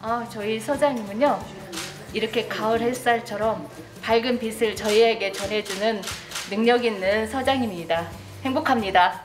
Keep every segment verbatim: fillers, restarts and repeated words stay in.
아, 저희 서장님은요, 이렇게 가을 햇살처럼 밝은 빛을 저희에게 전해주는 능력 있는 서장님입니다. 행복합니다.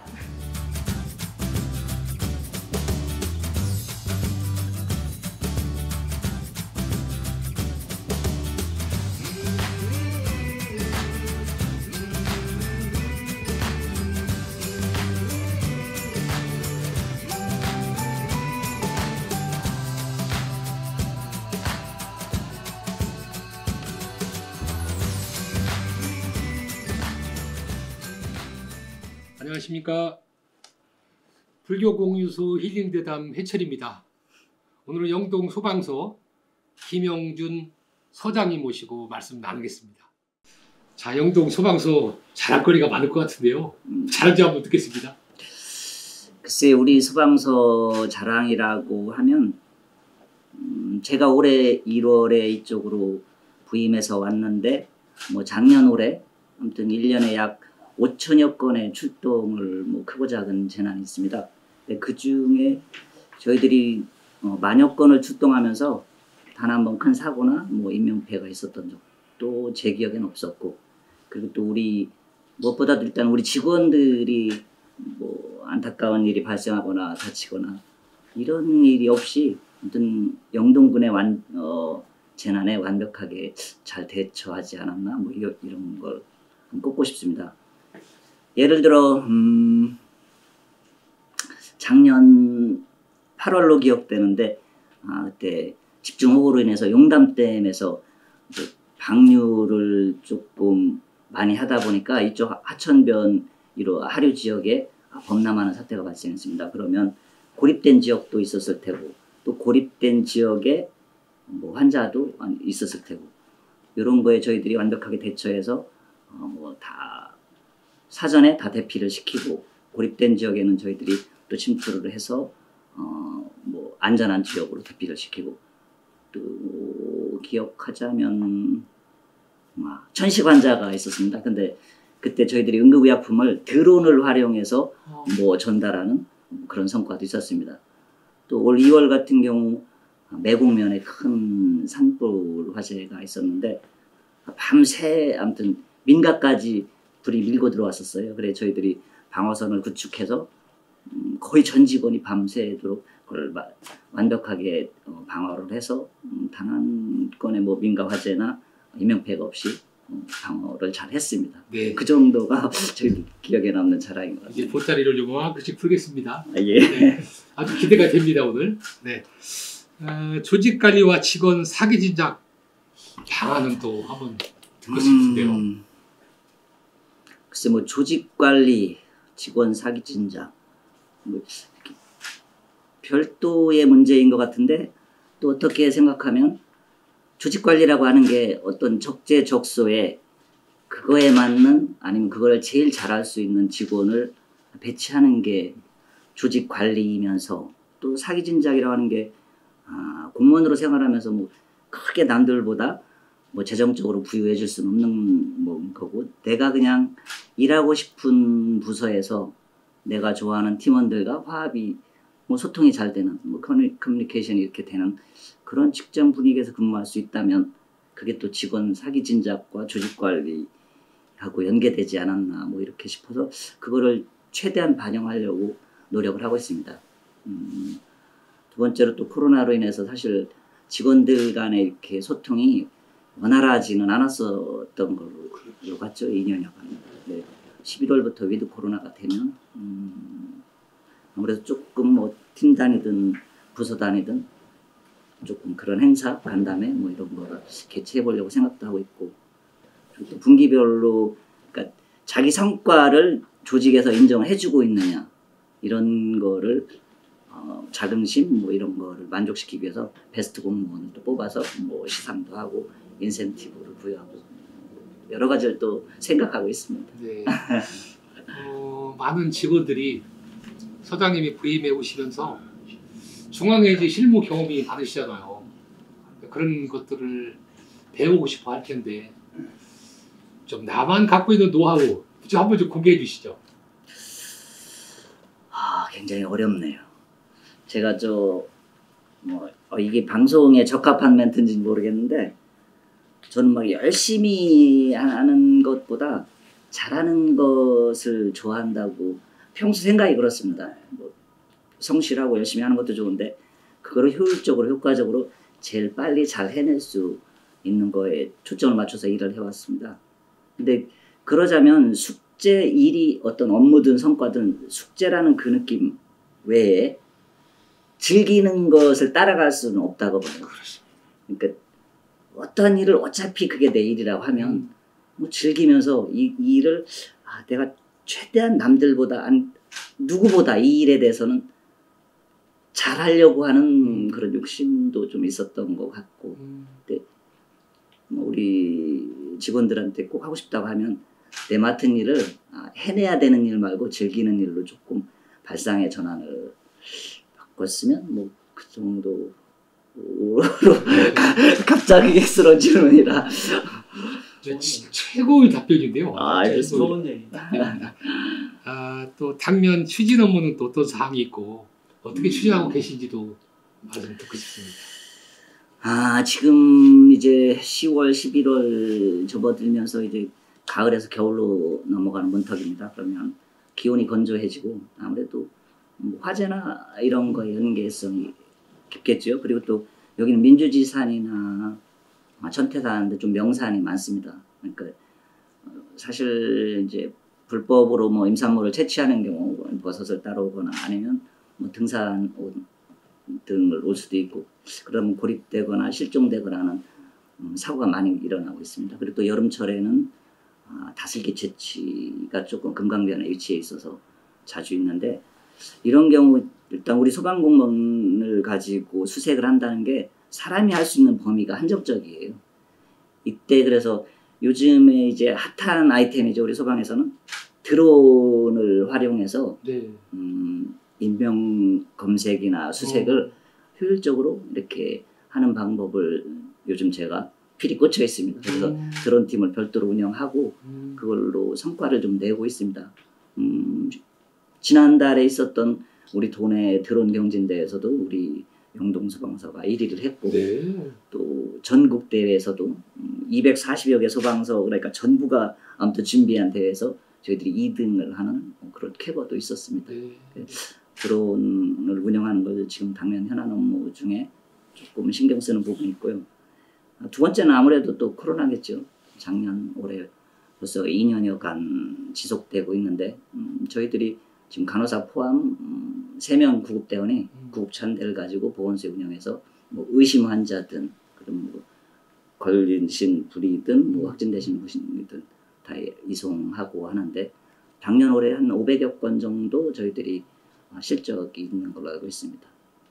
안녕하십니까. 불교공유소 힐링대담 해철입니다. 오늘은 영동 소방서 김영준 서장님 모시고 말씀 나누겠습니다. 자, 영동 소방서 자랑거리가 많을 것 같은데요. 자랑지 한번 듣겠습니다. 글쎄, 우리 소방서 자랑이라고 하면 음, 제가 올해 일월에 이쪽으로 부임해서 왔는데 뭐 작년 올해 아무튼 일 년에 약 오천여 건의 출동을 뭐 크고 작은 재난이 있습니다. 그 중에 저희들이 어, 만여 건을 출동하면서 단 한 번 큰 사고나 뭐 인명피해가 있었던 적도 제 기억에는 없었고, 그리고 또 우리 무엇보다도 일단 우리 직원들이 뭐 안타까운 일이 발생하거나 다치거나 이런 일이 없이 아무튼 영동군의 완, 어, 재난에 완벽하게 잘 대처하지 않았나 뭐 이런, 이런 걸 꼽고 싶습니다. 예를 들어 음, 작년 팔월로 기억되는데 아, 그때 집중호우로 인해서 용담댐에서 방류를 조금 많이 하다 보니까 이쪽 하천변 이로 하류 지역에 범람하는 사태가 발생했습니다. 그러면 고립된 지역도 있었을 테고 또 고립된 지역에 뭐 환자도 있었을 테고 이런 거에 저희들이 완벽하게 대처해서 어, 뭐 다 사전에 다 대피를 시키고 고립된 지역에는 저희들이 또 침투를 해서 어, 뭐 안전한 지역으로 대피를 시키고 또 기억하자면 아, 천식 환자가 있었습니다. 근데 그때 저희들이 응급의약품을 드론을 활용해서 뭐 전달하는 그런 성과도 있었습니다. 또 올 이월 같은 경우 매곡면에 큰 산불 화재가 있었는데 밤새 아무튼 민가까지 불이 밀고 들어왔었어요. 그래 저희들이 방어선을 구축해서 거의 전 직원이 밤새도록 그걸 완벽하게 방어를 해서 단 한 건의 뭐 민가 화재나 인명피해가 없이 방어를 잘 했습니다. 네. 그 정도가 저희 기억에 남는 자랑인 것 같아요. 이제 보따리를 좀 하나씩 풀겠습니다. 아, 예. 네. 아주 기대가 됩니다, 오늘. 네. 어, 조직관리와 직원 사기 진작 방안은 또 한번 듣고 싶은데요. 음, 글쎄 뭐 조직관리, 직원 사기 진작 뭐 별도의 문제인 것 같은데 또 어떻게 생각하면 조직관리라고 하는 게 어떤 적재적소에 그거에 맞는 아니면 그걸 제일 잘할 수 있는 직원을 배치하는 게 조직관리이면서 또 사기진작이라고 하는 게 아, 공무원으로 생활하면서 뭐 크게 남들보다 뭐 재정적으로 부유해 줄 수는 없는 뭐 거고 내가 그냥 일하고 싶은 부서에서 내가 좋아하는 팀원들과 화합이 뭐 소통이 잘 되는 뭐 커뮤니케이션이 이렇게 되는 그런 직장 분위기에서 근무할 수 있다면 그게 또 직원 사기 진작과 조직 관리하고 연계되지 않았나 뭐 이렇게 싶어서 그거를 최대한 반영하려고 노력을 하고 있습니다. 음, 두 번째로 또 코로나로 인해서 사실 직원들 간의 이렇게 소통이 원활하지는 않았었던 걸로 봤죠. 이 년여간. 네. 십일월부터 위드 코로나가 되면 음, 아무래도 조금 뭐 팀 다니든 부서 다니든 조금 그런 행사, 간담회 뭐 이런 거를 개최해 보려고 생각도 하고 있고 또 분기별로 그러니까 자기 성과를 조직에서 인정을 해주고 있느냐 이런 거를 어, 자긍심 뭐 이런 거를 만족시키기 위해서 베스트 공무원을 또 뽑아서 뭐 시상도 하고 인센티브를 부여하고 여러 가지를 또 생각하고 있습니다. 네. 어, 많은 직원들이 서장님이 부임해 오시면서 중앙에 이제 실무 경험이 많으시잖아요. 그런 것들을 배우고 싶어 할 텐데 좀 나만 갖고 있는 노하우 좀 한번 좀 공개해 주시죠. 아, 굉장히 어렵네요. 제가 저 뭐 어, 이게 방송에 적합한 멘트인지는 모르겠는데 저는 막 열심히 하는 것보다 잘하는 것을 좋아한다고 평소 생각이 그렇습니다. 뭐 성실하고 열심히 하는 것도 좋은데 그거를 효율적으로 효과적으로 제일 빨리 잘 해낼 수 있는 거에 초점을 맞춰서 일을 해왔습니다. 근데 그러자면 숙제 일이 어떤 업무든 성과든 숙제라는 그 느낌 외에 즐기는 것을 따라갈 수는 없다고 봐요. 그러니까 어떤 일을 어차피 그게 내 일이라고 하면 뭐 즐기면서 이, 이 일을 아, 내가 최대한 남들보다 안, 누구보다 이 일에 대해서는 잘하려고 하는 그런 욕심도 좀 있었던 것 같고 근데 뭐 우리 직원들한테 꼭 하고 싶다고 하면 내 맡은 일을 해내야 되는 일 말고 즐기는 일로 조금 발상의 전환을 바꿨으면 뭐 그 정도 갑자기 스러운 질문이라 네, 최고의 답변인데요. 아, 알겠습니다. 좋은 얘기다. 아, 또 당면 추진 업무는 또 어떤 사항이 있고 어떻게 추진하고 계신지도 말씀 듣고 싶습니다. 아, 지금 이제 시월, 십일월 접어들면서 이제 가을에서 겨울로 넘어가는 문턱입니다. 그러면 기온이 건조해지고 아무래도 뭐 화재나 이런 거에 연계성이 깊겠죠. 그리고 또 여기는 민주지산이나 천태산인데 좀 명산이 많습니다. 그러니까 사실 이제 불법으로 뭐 임산물을 채취하는 경우 버섯을 따라오거나 아니면 뭐 등산 등을 올 수도 있고 그러면 고립되거나 실종되거나 하는 음, 사고가 많이 일어나고 있습니다. 그리고 또 여름철에는 아, 다슬기 채취가 조금 금강변에 위치해 있어서 자주 있는데 이런 경우 일단 우리 소방공무원을 가지고 수색을 한다는 게 사람이 할 수 있는 범위가 한정적이에요. 이때 그래서 요즘에 이제 핫한 아이템이죠. 우리 소방에서는 드론을 활용해서 네. 음, 인명 검색이나 수색을 어. 효율적으로 이렇게 하는 방법을 요즘 제가 필히 꽂혀 있습니다. 그래서 음. 드론 팀을 별도로 운영하고 음. 그걸로 성과를 좀 내고 있습니다. 음, 지난달에 있었던 우리 도내 드론 경진대회에서도 우리 영동소방서가 일 위를 했고 네. 또 전국 대회에서도 이백사십여 개 소방서 그러니까 전부가 아무튼 준비한 대회에서 저희들이 이 등을 하는 그런 쾌거도 있었습니다. 네. 드론을 운영하는 걸 지금 당면 현안 업무 중에 조금 신경 쓰는 부분이 있고요. 두 번째는 아무래도 또 코로나겠죠. 작년 올해 벌써 이 년여간 지속되고 있는데 음, 저희들이 지금 간호사 포함 음, 세 명 구급대원이 음. 구급차대를 가지고 보건소에 운영해서 뭐 의심 환자든 그런 뭐 걸리신 분이든 뭐 확진되신 분이든 다 이송하고 하는데 작년 올해 한 오백여 건 정도 저희들이 실적이 있는 걸로 알고 있습니다.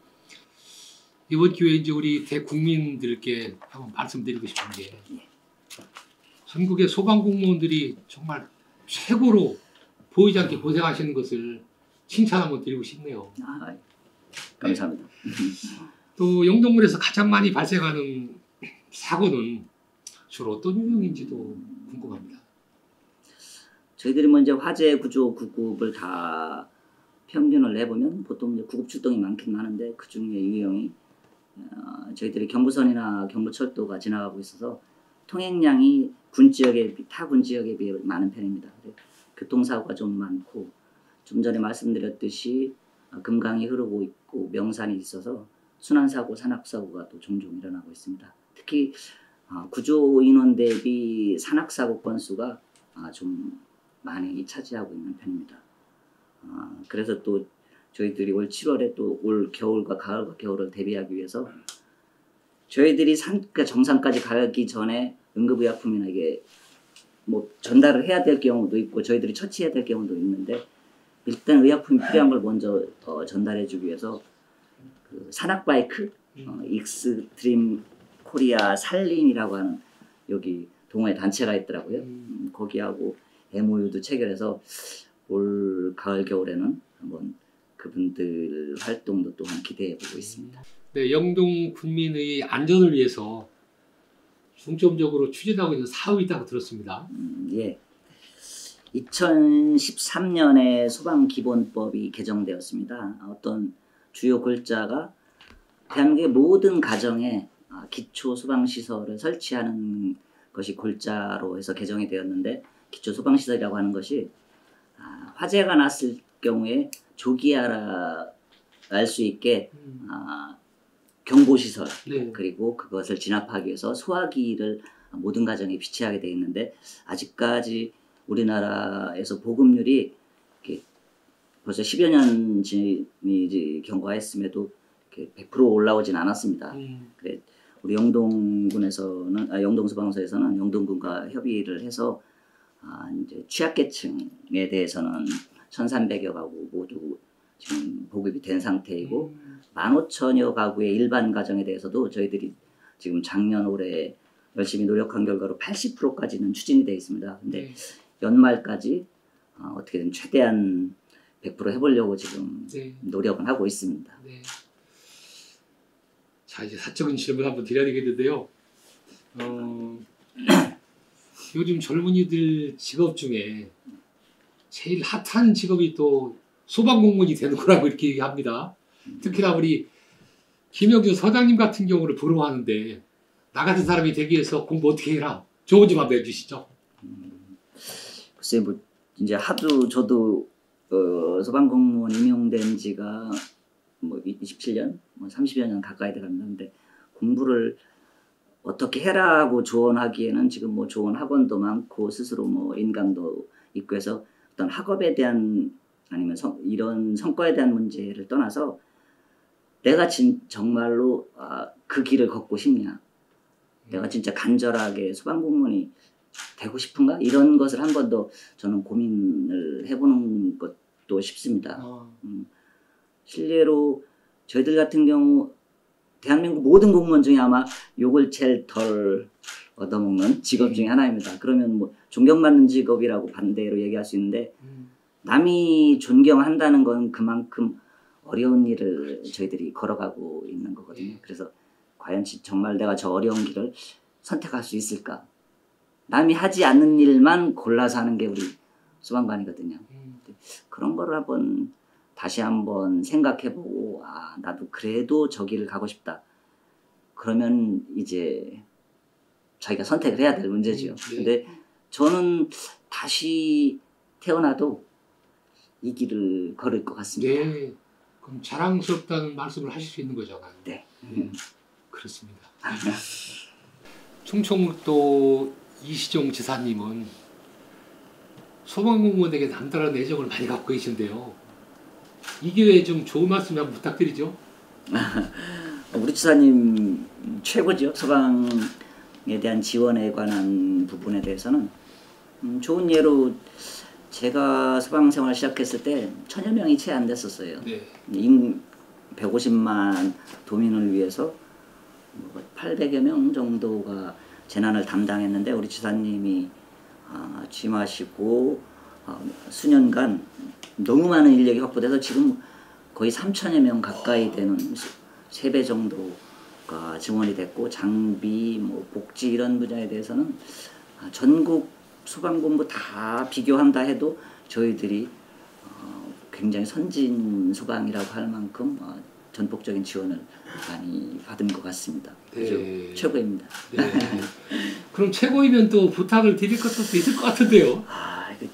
이번 기회에 이제 우리 대국민들께 한번 말씀드리고 싶은 게 전국의 소방공무원들이 정말 최고로 보이지 않게 고생하시는 것을 칭찬 한번 드리고 싶네요. 아, 감사합니다. 네. 또 영동군에서 가장 많이 발생하는 사고는 주로 어떤 유형인지도 궁금합니다. 저희들이 먼저 화재 구조 구급을 다 평균을 내보면 보통 이제 구급 출동이 많긴 많은데 그 중에 유형이 어, 저희들이 경부선이나 경부철도가 지나가고 있어서 통행량이 군 지역에 타 군 지역에 비해 많은 편입니다. 교통사고가 좀 많고 좀 전에 말씀드렸듯이 금강이 흐르고 있고 명산이 있어서 순환사고, 산악사고가 또 종종 일어나고 있습니다. 특히 구조 인원 대비 산악사고 건수가 좀 많이 차지하고 있는 편입니다. 그래서 또 저희들이 올 칠월에 또 올 겨울과 가을과 겨울을 대비하기 위해서 저희들이 산, 정상까지 가기 전에 응급의약품이나 이게 뭐 전달을 해야 될 경우도 있고 저희들이 처치해야 될 경우도 있는데 일단 의약품이 필요한 걸 먼저 어, 전달해 주기 위해서 그 산악바이크 어, 익스트림 코리아 살림이라고 하는 여기 동호회 단체가 있더라고요. 음, 거기하고 엠오유도 체결해서 올 가을 겨울에는 한번 그분들 활동도 또한 기대해 보고 있습니다. 네, 영동 군민의 안전을 위해서 중점적으로 추진하고 있는 사업이 있다고 들었습니다. 음, 예. 이천십삼 년에 소방기본법이 개정되었습니다. 어떤 주요 글자가 대한민국의 모든 가정에 아, 기초 소방 시설을 설치하는 것이 골자로 해서 개정이 되었는데 기초 소방 시설이라고 하는 것이 아, 화재가 났을 경우에 조기 알아알 수 있게 음. 아, 경보 시설 네. 그리고 그것을 진압하기 위해서 소화기를 모든 가정에 비치하게 되어 있는데 아직까지 우리나라에서 보급률이 이렇게 벌써 십여 년이 경과했음에도 이렇게 백 퍼센트 올라오진 않았습니다. 음. 그래 우리 영동군에서는 아, 영동소방서에서는 영동군과 협의를 해서 아, 이제 취약계층에 대해서는 천삼백여 가구 모두 지금 보급이 된 상태이고 음. 만 오천여 가구의 일반 가정에 대해서도 저희들이 지금 작년 올해 열심히 노력한 결과로 팔십 퍼센트까지는 추진이 되어 있습니다. 근데 네. 연말까지 어, 어떻게든 최대한 백 퍼센트 해보려고 지금 네. 노력은 하고 있습니다. 네. 자, 이제 사적인 질문 한번 드려야 되겠는데요. 어, 요즘 젊은이들 직업 중에 제일 핫한 직업이 또 소방공무원이 되는 거라고 이렇게 얘기합니다. 특히나 우리 김영준 서장님 같은 경우를 부러워하는데 나 같은 사람이 되기 위해서 공부 어떻게 해라? 좋은 좀 한번 해주시죠. 글쎄 뭐 이제 하도 저도 어, 소방공무원 임용된 지가 뭐 이십칠 년, 뭐 삼십여 년 가까이 돼갔는데 공부를 어떻게 해라고 조언하기에는 지금 뭐 좋은 학원도 많고 스스로 뭐 인강도 있고 해서 어떤 학업에 대한 아니면 성, 이런 성과에 대한 문제를 떠나서 내가 진, 정말로 아, 그 길을 걷고 싶냐, 내가 진짜 간절하게 소방공무원이 되고 싶은가 이런 것을 한 번 더 저는 고민을 해보는 것도 싶습니다. 어. 음, 실례로 저희들 같은 경우 대한민국 모든 공무원 중에 아마 욕을 제일 덜 얻어먹는 직업 중에 하나입니다. 그러면 뭐 존경받는 직업이라고 반대로 얘기할 수 있는데 음. 남이 존경한다는 건 그만큼 어려운 일을 저희들이 걸어가고 있는 거거든요. 그래서 과연 정말 내가 저 어려운 길을 선택할 수 있을까? 남이 하지 않는 일만 골라서 하는 게 우리 소방관이거든요. 음. 그런 거를 한번 다시 한번 생각해보고 아 나도 그래도 저 길을 가고 싶다. 그러면 이제 자기가 선택을 해야 될 문제죠. 음, 네. 근데 저는 다시 태어나도 이 길을 걸을 것 같습니다. 네. 그럼 자랑스럽다는 말씀을 하실 수 있는 거잖아요. 네. 네. 그렇습니다. 충청북도 이시종 지사님은 소방공무원에게 남다른 애정을 많이 갖고 계신데요. 이 기회에 좀 좋은 말씀 한번 부탁드리죠. 우리 지사님 최고죠. 소방에 대한 지원에 관한 부분에 대해서는 음, 좋은 예로 제가 소방 생활 시작했을 때 천여 명이 채 안 됐었어요. 네. 인 백오십만 도민을 위해서 팔백여 명 정도가 재난을 담당했는데 우리 지사님이 어, 취임하시고 어, 수년간 너무 많은 인력이 확보돼서 지금 거의 삼천여 명 가까이 되는 세 배 정도가 증원이 됐고 장비, 뭐 복지 이런 분야에 대해서는 전국 소방본부 다 비교한다 해도 저희들이 어, 굉장히 선진 소방이라고 할 만큼 어, 전폭적인 지원을 많이 받은 것 같습니다. 네. 최고입니다. 네. 그럼 최고이면 또 부탁을 드릴 것도 있을 것 같은데요. 아, 이거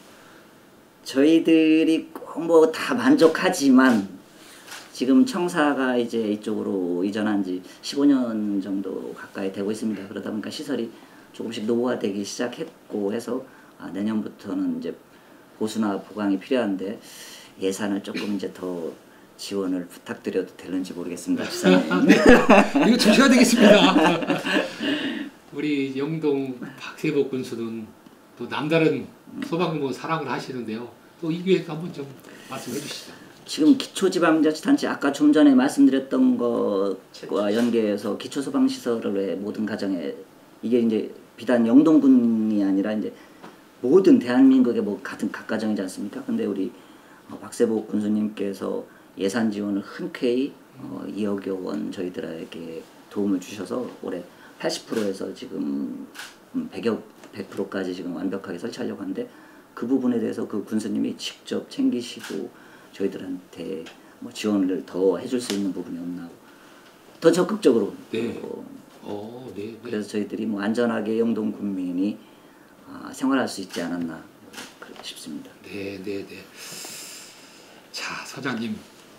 저희들이 꼭 뭐 다 만족하지만 지금 청사가 이제 이쪽으로 이전한 지 십오 년 정도 가까이 되고 있습니다. 그러다 보니까 시설이 조금씩 노후화되기 시작했고 해서 아, 내년부터는 이제 보수나 보강이 필요한데 예산을 조금 이제 더 지원을 부탁드려도 되는지 모르겠습니다. 지사님. 네. 이거 주셔야 되겠습니다. 우리 영동 박세복 군수는 또 남다른 소방공무원 사랑을 하시는데요. 또 이 기회에 한번 좀 말씀해 주시죠. 지금 기초지방자치단체 아까 좀 전에 말씀드렸던 것과 연계해서 기초소방시설을 왜 모든 가정에 이게 이제 비단 영동군이 아니라 이제 모든 대한민국의 뭐 같은 각 가정이지 않습니까? 근데 우리 박세복 군수님께서 예산 지원을 흔쾌히 어, 이억여 원 저희들에게 도움을 주셔서 올해 팔십 퍼센트에서 지금 백여 백 퍼센트까지 지금 완벽하게 설치하려고 하는데 그 부분에 대해서 그 군수님이 직접 챙기시고 저희들한테 뭐 지원을 더 해줄 수 있는 부분이 없나 더 적극적으로. 네. 어, 어, 네, 네. 그래서 저희들이 뭐 안전하게 영동 국민이 아, 생활할 수 있지 않았나 싶습니다. 네, 네, 네. 자, 서장님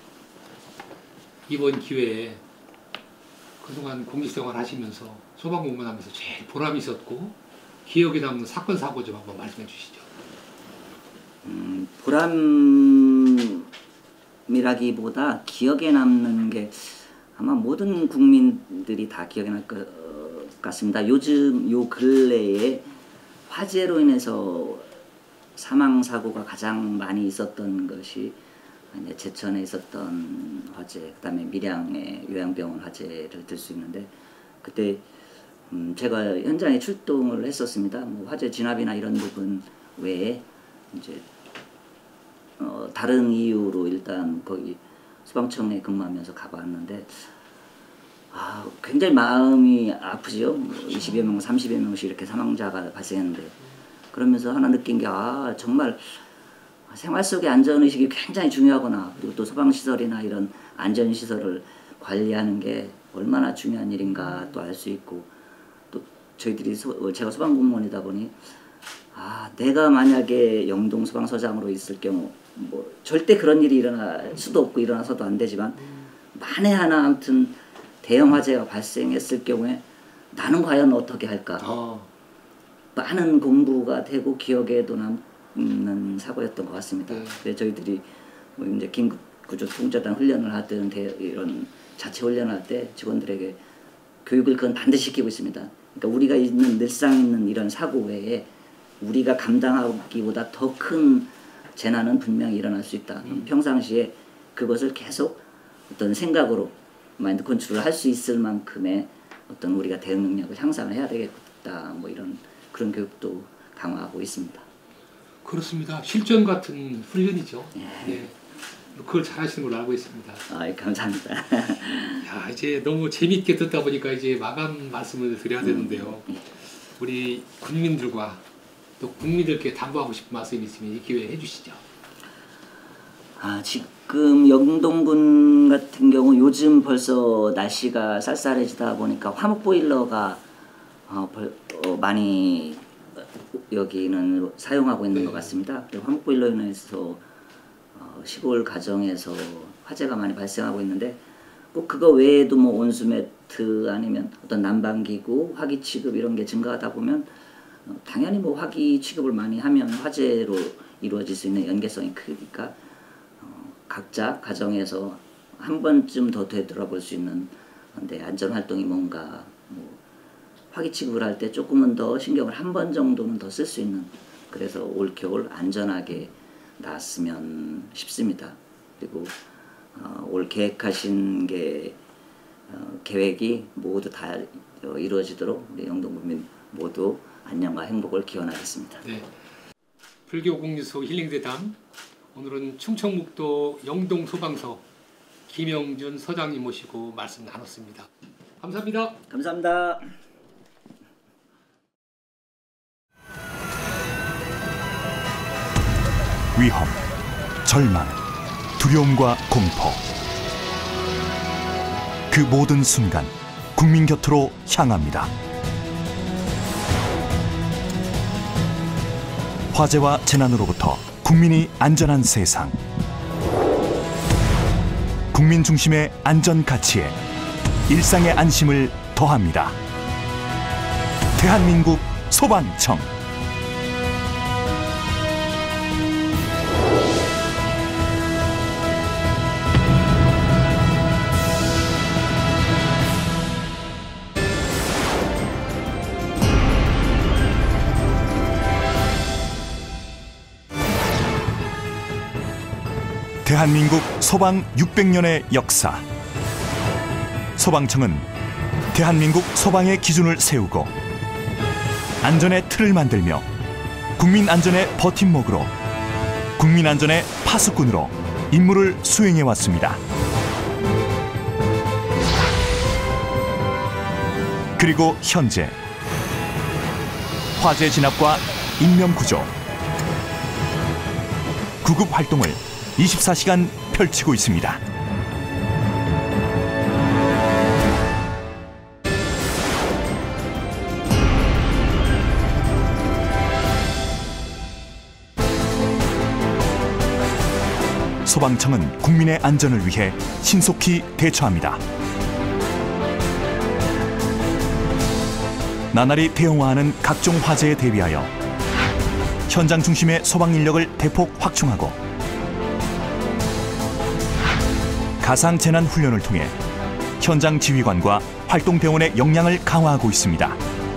이번 기회에 그동안 공직생활 하시면서 소방공무원하면서 제일 보람 있었고 기억에 남는 사건 사고 좀 한번 말씀해 주시죠. 음, 보람이라기보다 기억에 남는 게 아마 모든 국민들이 다 기억에 날 것 같습니다. 요즘 요 근래에 화재로 인해서 사망 사고가 가장 많이 있었던 것이 제천에 있었던 화재, 그다음에 밀양의 요양병원 화재를 들 수 있는데 그때 음 제가 현장에 출동을 했었습니다. 뭐 화재 진압이나 이런 부분 외에 이제 어 다른 이유로 일단 거기 소방청에 근무하면서 가봤는데 아 굉장히 마음이 아프죠. 이십여 명, 삼십여 명씩 이렇게 사망자가 발생했는데 그러면서 하나 느낀 게 아 정말 생활 속의 안전의식이 굉장히 중요하구나. 그리고 또 소방시설이나 이런 안전시설을 관리하는 게 얼마나 중요한 일인가 또 알 수 있고 또 저희들이 소, 제가 소방공무원이다 보니 아 내가 만약에 영동 소방서장으로 있을 경우 뭐 절대 그런 일이 일어날 수도 없고 일어나서도 안 되지만 만에 하나 아무튼 대형 화재가 발생했을 경우에 나는 과연 어떻게 할까. 어. 많은 공부가 되고 기억에도 남는 사고였던 것 같습니다. 네. 그래서 저희들이 뭐 이제 긴급구조통제단 훈련을 하든 이런 자체 훈련할 때 직원들에게 교육을 그건 반드시 시키고 있습니다. 그러니까 우리가 있는 늘상 있는 이런 사고 외에 우리가 감당하기보다 더 큰 재난은 분명히 일어날 수 있다. 음. 평상시에 그것을 계속 어떤 생각으로 마인드 컨트롤을 할 수 있을 만큼의 어떤 우리가 대응 능력을 향상을 해야 되겠다. 뭐 이런 그런 교육도 강화하고 있습니다. 그렇습니다. 실전 같은 훈련이죠. 예. 네. 그걸 잘하시는 걸로 알고 있습니다. 아, 감사합니다. 야, 이제 너무 재미있게 듣다 보니까 이제 마감 말씀을 드려야 되는데요. 우리 국민들과 또 국민들께 당부하고 싶은 말씀이 있으면 이 기회에 해주시죠. 아, 지금 영동군 같은 경우 요즘 벌써 날씨가 쌀쌀해지다 보니까 화목 보일러가 어, 벌, 어, 많이 여기는 사용하고 있는 네. 것 같습니다. 화목 보일러로 인해서 어, 시골 가정에서 화재가 많이 발생하고 있는데 꼭 그거 외에도 뭐 온수 매트 아니면 어떤 난방기구, 화기 취급 이런 게 증가하다 보면 어, 당연히 뭐 화기 취급을 많이 하면 화재로 이루어질 수 있는 연계성이 크니까 어, 각자 가정에서 한 번쯤 더 되돌아볼 수 있는 데 안전 활동이 뭔가 뭐 화기 취급을 할 때 조금은 더 신경을 한 번 정도는 더 쓸 수 있는 그래서 올 겨울 안전하게 나왔으면 싶습니다. 그리고 어, 올 계획하신 게 어, 계획이 모두 다 어, 이루어지도록 우리 영동국민 모두 안녕과 행복을 기원하겠습니다. 네. 불교공유소 힐링대담 오늘은 충청북도 영동소방서 김영준 서장님 모시고 말씀 나눴습니다. 감사합니다. 감사합니다. 위험, 절망, 두려움과 공포. 그 모든 순간 국민 곁으로 향합니다. 화재와 재난으로부터 국민이 안전한 세상. 국민 중심의 안전 가치에 일상의 안심을 더합니다. 대한민국 소방청. 대한민국 소방 육백 년의 역사. 소방청은 대한민국 소방의 기준을 세우고 안전의 틀을 만들며 국민 안전의 버팀목으로 국민 안전의 파수꾼으로 임무를 수행해 왔습니다. 그리고 현재 화재 진압과 인명 구조, 구급 활동을 이십사 시간 펼치고 있습니다. 소방청은 국민의 안전을 위해 신속히 대처합니다. 나날이 대형화하는 각종 화재에 대비하여 현장 중심의 소방 인력을 대폭 확충하고 가상 재난 훈련을 통해 현장 지휘관과 활동대원의 역량을 강화하고 있습니다.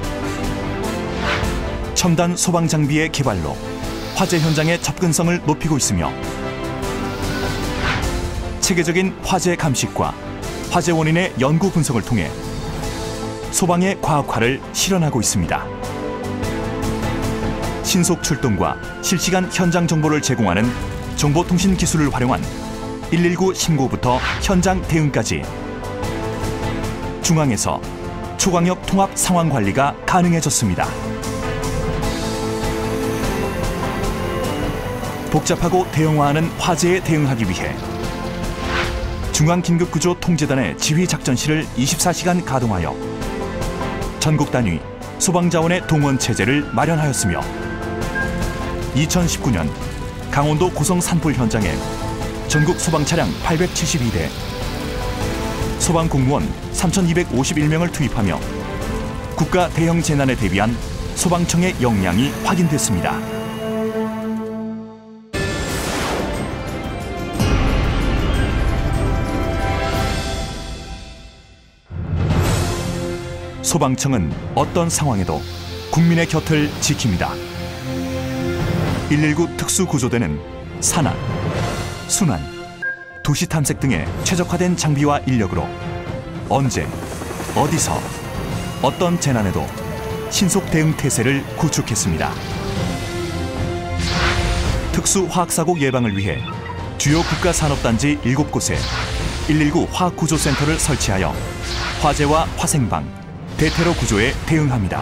첨단 소방 장비의 개발로 화재 현장의 접근성을 높이고 있으며 체계적인 화재 감식과 화재 원인의 연구 분석을 통해 소방의 과학화를 실현하고 있습니다. 신속 출동과 실시간 현장 정보를 제공하는 정보통신 기술을 활용한 일일구 신고부터 현장 대응까지 중앙에서 초광역 통합 상황 관리가 가능해졌습니다. 복잡하고 대형화하는 화재에 대응하기 위해 중앙긴급구조통제단의 지휘작전실을 이십사 시간 가동하여 전국 단위 소방자원의 동원 체제를 마련하였으며 이천십구 년 강원도 고성 산불 현장에 전국 소방차량 팔백칠십이 대, 소방공무원 삼천이백오십일 명을 투입하며 국가 대형 재난에 대비한 소방청의 역량이 확인됐습니다. 소방청은 어떤 상황에도 국민의 곁을 지킵니다. 일일구 특수구조대는 산악, 순환, 도시탐색 등의 최적화된 장비와 인력으로 언제, 어디서, 어떤 재난에도 신속 대응 태세를 구축했습니다. 특수화학사고 예방을 위해 주요 국가산업단지 일곱 곳에 일일구 화학구조센터를 설치하여 화재와 화생방, 대테러 구조에 대응합니다.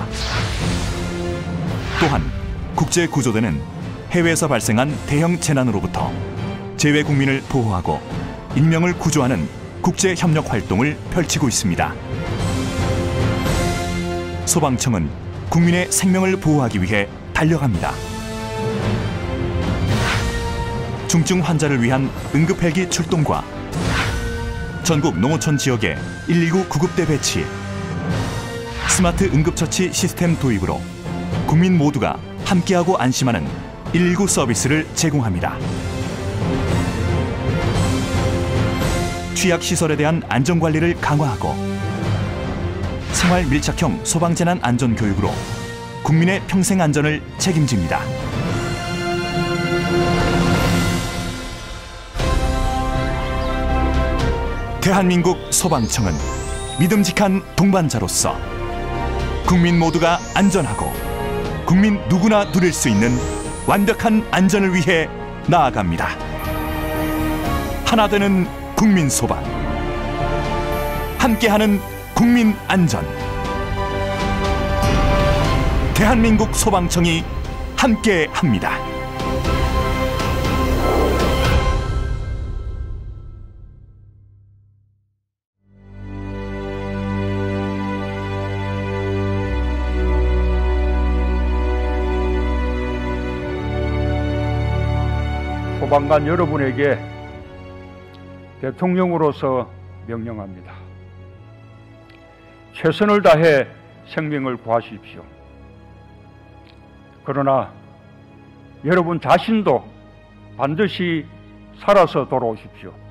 또한 국제구조대는 해외에서 발생한 대형 재난으로부터 재외 국민을 보호하고 인명을 구조하는 국제협력 활동을 펼치고 있습니다. 소방청은 국민의 생명을 보호하기 위해 달려갑니다. 중증 환자를 위한 응급헬기 출동과 전국 농어촌 지역에 일일구 구급대 배치, 스마트 응급처치 시스템 도입으로 국민 모두가 함께하고 안심하는 일일구 서비스를 제공합니다. 취약시설에 대한 안전관리를 강화하고 생활 밀착형 소방재난 안전교육으로 국민의 평생 안전을 책임집니다. 대한민국 소방청은 믿음직한 동반자로서 국민 모두가 안전하고 국민 누구나 누릴 수 있는 완벽한 안전을 위해 나아갑니다. 하나 되는 국민 소방, 함께하는 국민 안전. 대한민국 소방청이 함께합니다. 소방관 여러분에게 대통령으로서 명령합니다. 최선을 다해 생명을 구하십시오. 그러나 여러분 자신도 반드시 살아서 돌아오십시오.